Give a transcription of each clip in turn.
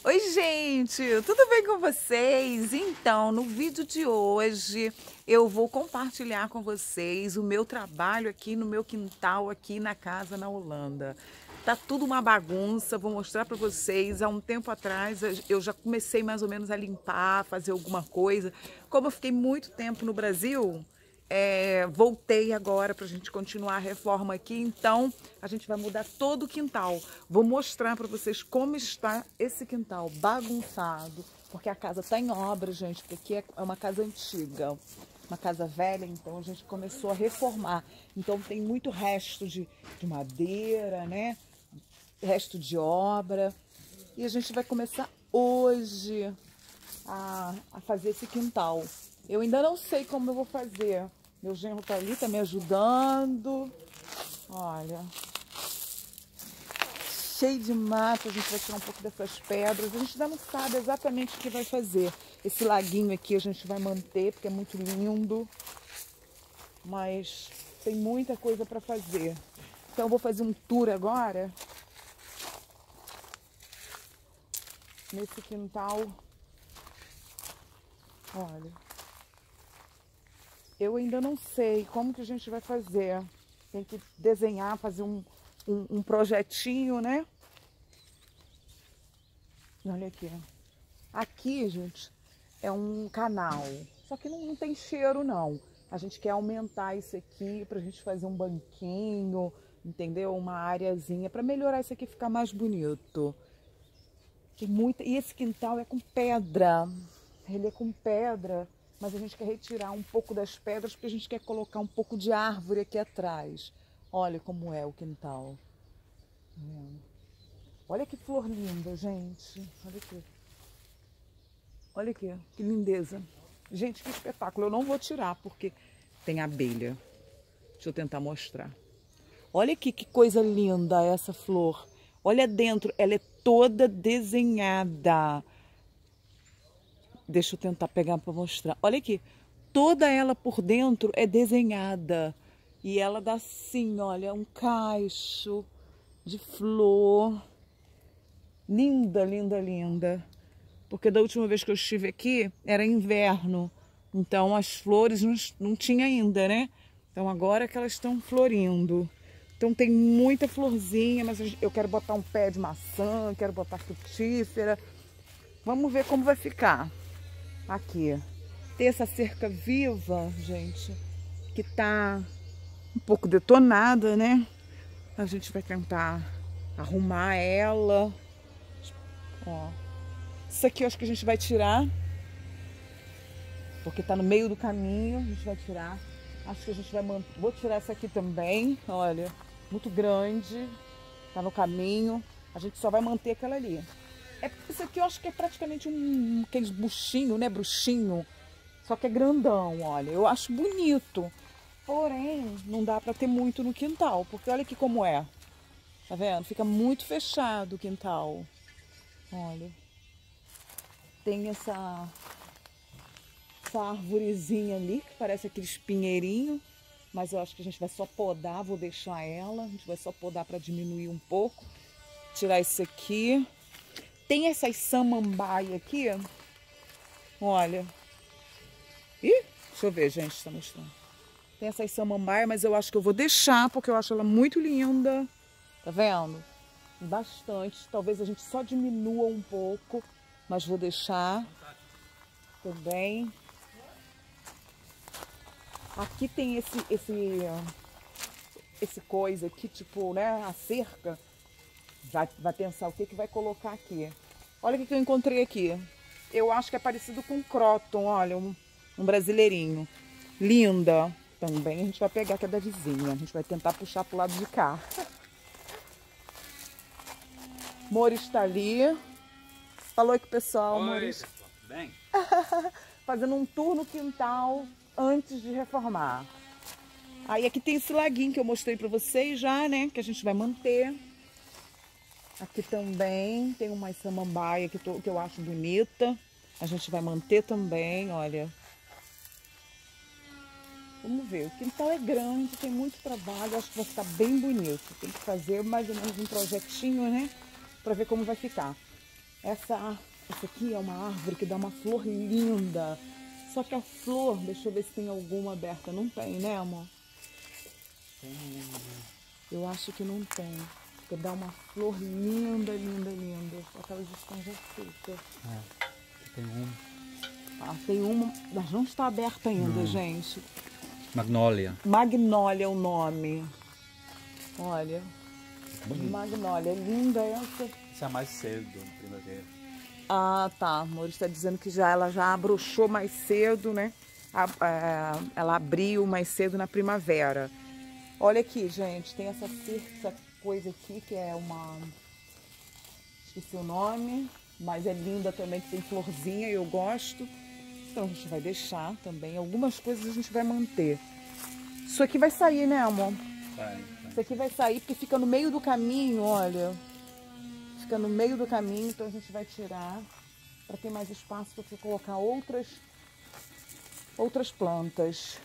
Oi, gente, tudo bem com vocês? Então, no vídeo de hoje eu vou compartilhar com vocês o meu trabalho aqui no meu quintal, aqui na casa na Holanda. Tá tudo uma bagunça, vou mostrar para vocês. Há um tempo atrás eu já comecei mais ou menos a limpar, fazer alguma coisa. Como eu fiquei muito tempo no Brasil, voltei agora para a gente continuar a reforma aqui, então a gente vai mudar todo o quintal. Vou mostrar para vocês como está esse quintal bagunçado, porque a casa está em obra, gente, porque aqui é uma casa antiga, uma casa velha, então a gente começou a reformar. Então tem muito resto de madeira, né? Resto de obra. E a gente vai começar hoje a fazer esse quintal. Eu ainda não sei como eu vou fazer. Meu genro tá ali, tá me ajudando. Olha. Cheio de mato, a gente vai tirar um pouco dessas pedras. A gente ainda não sabe exatamente o que vai fazer. Esse laguinho aqui a gente vai manter, porque é muito lindo. Mas tem muita coisa para fazer. Então eu vou fazer um tour agora. Nesse quintal. Olha. Eu ainda não sei como que a gente vai fazer. Tem que desenhar, fazer um projetinho, né? Olha aqui. Aqui, gente, é um canal. Só que não tem cheiro, não. A gente quer aumentar isso aqui pra gente fazer um banquinho, entendeu? Uma areazinha pra melhorar isso aqui, ficar mais bonito. Tem muita... E esse quintal é com pedra. Ele é com pedra, mas a gente quer retirar um pouco das pedras porque a gente quer colocar um pouco de árvore aqui atrás. Olha como é o quintal. Olha que flor linda, gente. Olha aqui. Olha aqui, que lindeza. Gente, que espetáculo. Eu não vou tirar porque tem abelha. Deixa eu tentar mostrar. Olha aqui que coisa linda essa flor. Olha dentro, ela é toda desenhada. Deixa eu tentar pegar para mostrar. Olha aqui, toda ela por dentro é desenhada. E ela dá assim, olha, um cacho de flor. Linda, linda, linda. Porque da última vez que eu estive aqui, era inverno. Então as flores não tinha ainda, né? Então agora que elas estão florindo. Então tem muita florzinha, mas eu quero botar um pé de maçã, quero botar frutífera. Vamos ver como vai ficar. Aqui. Tem essa cerca viva, gente, que tá um pouco detonada, né? A gente vai tentar arrumar ela. Ó. Isso aqui eu acho que a gente vai tirar, porque tá no meio do caminho, a gente vai tirar. Acho que a gente vai manter. Vou tirar essa aqui também, olha, muito grande, tá no caminho. A gente só vai manter aquela ali. Isso aqui eu acho que é praticamente aqueles buchinho, né, bruxinho, só que é grandão, olha. Eu acho bonito, porém não dá pra ter muito no quintal, porque olha aqui como é. Tá vendo? Fica muito fechado o quintal. Olha. Tem essa arvorezinha ali, que parece aqueles pinheirinhos, mas eu acho que a gente vai só podar, vou deixar ela, a gente vai só podar para diminuir um pouco, tirar isso aqui. Tem essas samambaia aqui, olha. Ih, deixa eu ver, gente, tá mostrando. Tem essas samambaia, mas eu acho que eu vou deixar, porque eu acho ela muito linda, tá vendo? Bastante, talvez a gente só diminua um pouco, mas vou deixar também. Aqui tem esse coisa aqui, tipo, né, a cerca. Vai pensar o que vai colocar aqui. Olha o que eu encontrei aqui. Eu acho que é parecido com croton, olha, um brasileirinho. Linda também. A gente vai pegar que é da vizinha. A gente vai tentar puxar pro lado de cá. Mori está ali. Falou aí com o pessoal, Mori. Oi, pessoal, tudo bem? Fazendo um tour no quintal antes de reformar. Aí aqui tem esse laguinho que eu mostrei pra vocês já, né? Que a gente vai manter. Aqui também tem uma samambaia que eu acho bonita. A gente vai manter também, olha. Vamos ver. O quintal é grande, tem muito trabalho. Acho que vai ficar bem bonito. Tem que fazer mais ou menos um projetinho, né? Pra ver como vai ficar. Essa aqui é uma árvore que dá uma flor linda. Só que a flor, deixa eu ver se tem alguma aberta. Não tem, né, amor? Eu acho que não tem. Porque dá uma flor linda, linda, linda. Só que elas estão já secas. Tem uma. Ah, tem uma, mas não está aberta ainda, gente. Magnólia. Magnólia é o nome. Olha. Bonito. Magnólia. É linda essa. Isso é mais cedo, primavera. Ah, tá. A Mori está dizendo que ela já abrochou mais cedo, né? Ela abriu mais cedo na primavera. Olha aqui, gente. Tem essa coisa aqui que é uma... Esqueci o nome. Mas é linda também, que tem florzinha e eu gosto. Então a gente vai deixar também. Algumas coisas a gente vai manter. Isso aqui vai sair, né, amor? Vai. Isso aqui vai sair porque fica no meio do caminho, olha. Fica no meio do caminho, então a gente vai tirar para ter mais espaço para você colocar outras plantas.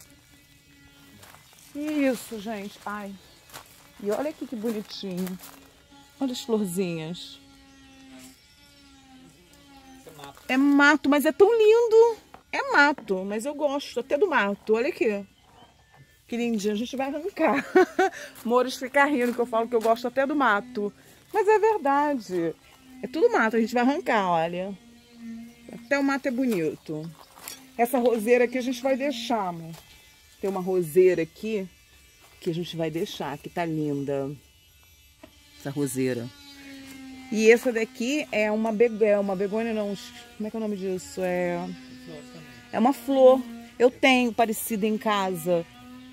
Isso, gente. Ai. E olha aqui que bonitinho. Olha as florzinhas. É mato, mas é tão lindo. É mato, mas eu gosto até do mato. Olha aqui. Que lindinho. A gente vai arrancar. Mouros fica rindo que eu falo que eu gosto até do mato. Mas é verdade. É tudo mato. A gente vai arrancar, olha. Até o mato é bonito. Essa roseira aqui a gente vai deixar, amor. Tem uma roseira aqui que a gente vai deixar, que tá linda. Essa roseira. E essa daqui é uma begônia, não, como é que é o nome disso? É uma flor. Eu tenho parecida em casa.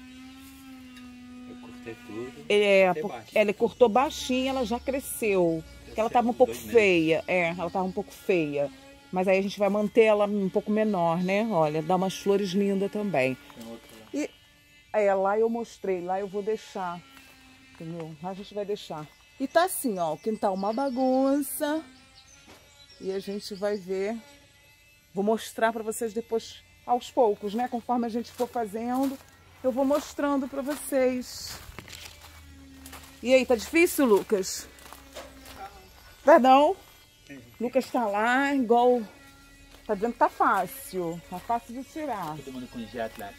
Eu cortei tudo. Ela cortou baixinho, ela já cresceu. Porque ela tava um pouco feia. Ela tava um pouco feia. Mas aí a gente vai manter ela um pouco menor, né? Olha, dá umas flores lindas também. Tem outra lá. E lá eu mostrei, lá eu vou deixar. Entendeu? Lá a gente vai deixar. E tá assim, ó, o quintal uma bagunça. E a gente vai ver. Vou mostrar pra vocês depois, aos poucos, né? Conforme a gente for fazendo, eu vou mostrando pra vocês. E aí, tá difícil, Lucas? Perdão? Lucas tá lá, igual... Tá dizendo que tá fácil. Tá fácil de tirar. Todo mundo com jet lag.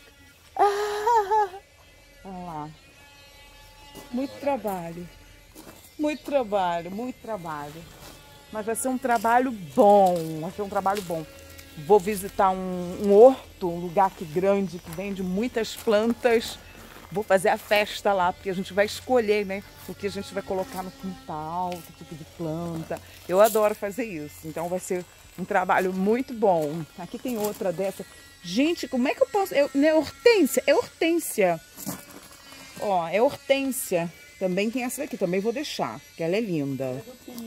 Olha lá. Muito trabalho. Muito trabalho, muito trabalho. Mas vai ser um trabalho bom. Vai ser um trabalho bom. Vou visitar um horto, um lugar aqui grande que vende muitas plantas. Vou fazer a festa lá, porque a gente vai escolher, né? O que a gente vai colocar no quintal, que tipo de planta. Eu adoro fazer isso. Então vai ser um trabalho muito bom. Aqui tem outra dessa. Gente, como é que eu posso... Não é hortênsia? É hortência. Ó, é hortência. Também tem essa daqui, também vou deixar, que ela é linda.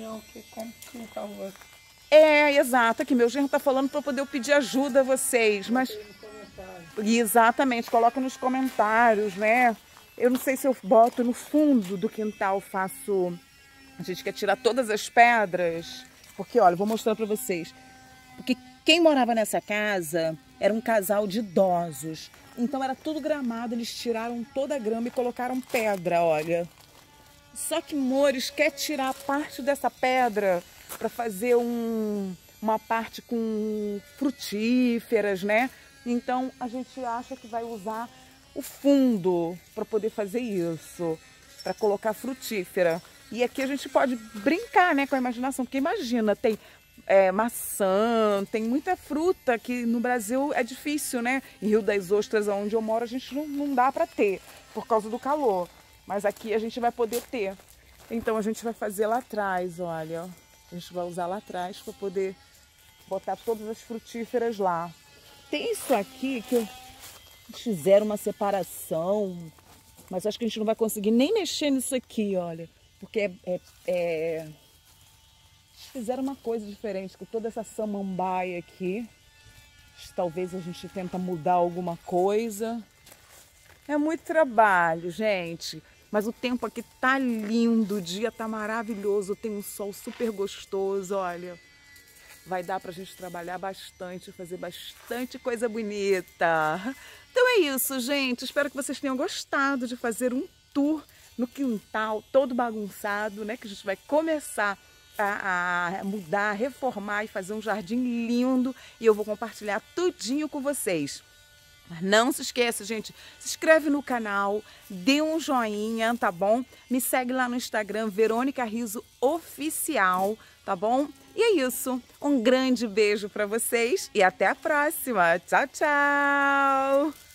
Exato, aqui meu genro tá falando para poder eu pedir ajuda a vocês, mas... Exatamente, coloca nos comentários, né? Eu não sei se eu boto no fundo do quintal, faço... A gente quer tirar todas as pedras, porque, olha, vou mostrar para vocês. Porque quem morava nessa casa era um casal de idosos. Então era tudo gramado, eles tiraram toda a grama e colocaram pedra, olha. Só que Mores quer tirar parte dessa pedra para fazer uma parte com frutíferas, né? Então a gente acha que vai usar o fundo para poder fazer isso, para colocar frutífera. E aqui a gente pode brincar, né, com a imaginação, porque imagina, tem maçã, tem muita fruta que no Brasil é difícil, né? Em Rio das Ostras, onde eu moro, a gente não dá para ter, por causa do calor. Mas aqui a gente vai poder ter. Então a gente vai fazer lá atrás, olha. A gente vai usar lá atrás para poder botar todas as frutíferas lá. Tem isso aqui que eles fizeram uma separação, mas acho que a gente não vai conseguir nem mexer nisso aqui, olha. Porque fizeram uma coisa diferente com toda essa samambaia aqui. Talvez a gente tenta mudar alguma coisa. É muito trabalho, gente. Mas o tempo aqui tá lindo, o dia tá maravilhoso, tem um sol super gostoso, olha. Vai dar pra gente trabalhar bastante, fazer bastante coisa bonita. Então é isso, gente. Espero que vocês tenham gostado de fazer um tour no quintal todo bagunçado, né? Que a gente vai começar a mudar, reformar e fazer um jardim lindo. E eu vou compartilhar tudinho com vocês. Mas não se esqueça, gente, se inscreve no canal, dê um joinha, tá bom? Me segue lá no Instagram, Verônica Rizzo Oficial, tá bom? E é isso. Um grande beijo para vocês e até a próxima. Tchau, tchau!